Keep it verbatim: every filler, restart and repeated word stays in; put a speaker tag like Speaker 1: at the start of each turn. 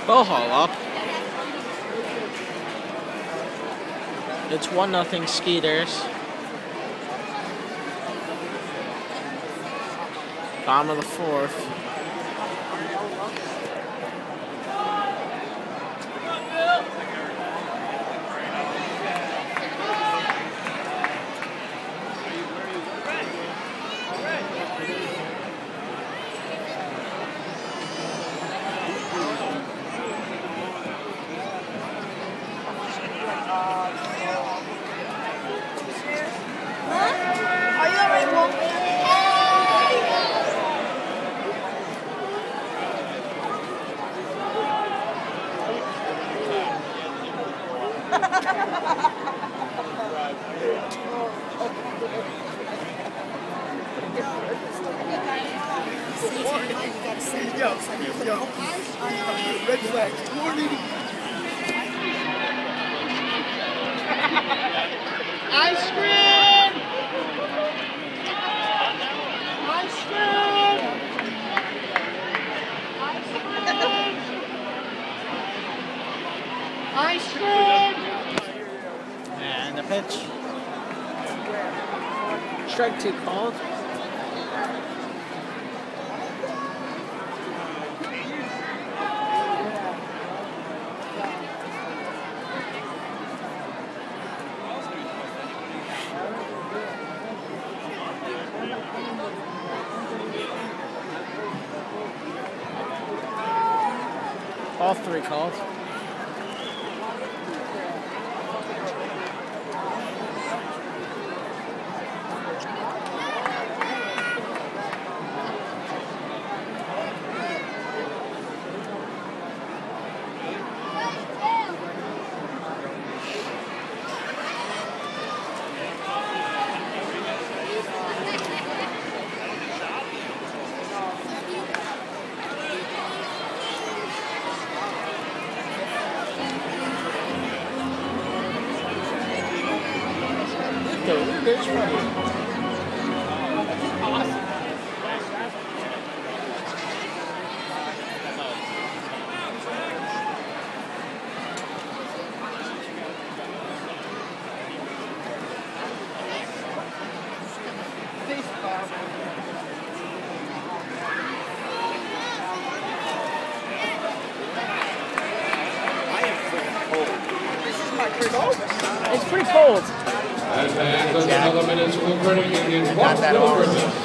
Speaker 1: Go haul up. It's one nothing Skeeters. Bottom of the fourth.
Speaker 2: Yo, yo, red flag. Warning. Ice cream! Ice cream! Ice cream!
Speaker 1: And the pitch. Strike two called. All three called. There's one. Awesome. It's pretty cold.
Speaker 3: As fans, another minute to go in one
Speaker 1: Not that
Speaker 3: little
Speaker 1: hard.
Speaker 3: Virginia.